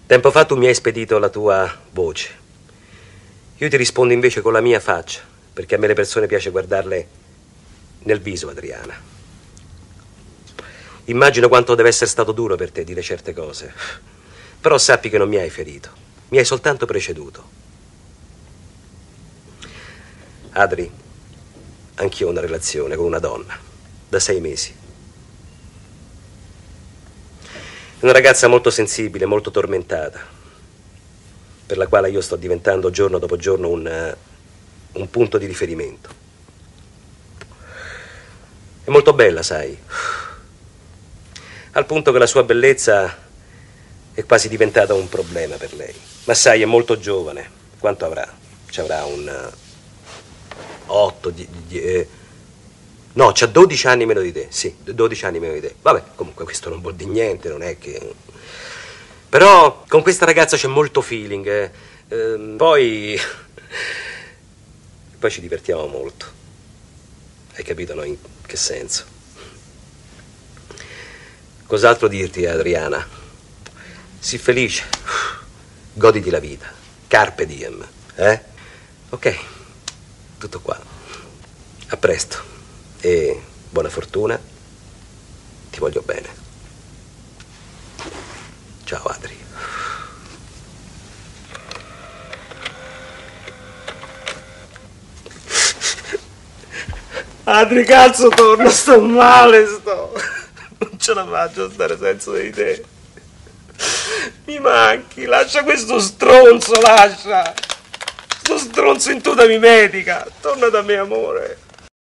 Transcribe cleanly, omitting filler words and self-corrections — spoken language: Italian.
Tempo fa tu mi hai spedito la tua voce. Io ti rispondo invece con la mia faccia, perché a me le persone piace guardarle nel viso, Adriana. Immagino quanto deve essere stato duro per te dire certe cose, però sappi che non mi hai ferito, mi hai soltanto preceduto. Adri, anch'io ho una relazione con una donna, da 6 mesi. È una ragazza molto sensibile, molto tormentata, per la quale io sto diventando giorno dopo giorno un punto di riferimento. È molto bella, sai, al punto che la sua bellezza è quasi diventata un problema per lei. Ma sai, è molto giovane. Quanto avrà? Ci avrà un 8, no, c'ha 12 anni meno di te. Sì, 12 anni meno di te. Vabbè, comunque questo non vuol dire niente, non è che... Però con questa ragazza c'è molto feeling. Poi ci divertiamo molto. Hai capito, no? In che senso? Cos'altro dirti, Adriana? Sii felice. Goditi la vita. Carpe diem. Ok. Tutto qua. A presto. E buona fortuna. Ti voglio bene. Ciao, Adri. Adri, cazzo, torno, sto male, non ce la faccio a stare senza di te. Mi manchi, lascia questo stronzo, lascia. Sto stronzo in tuta mi medica. Torna da me, amore.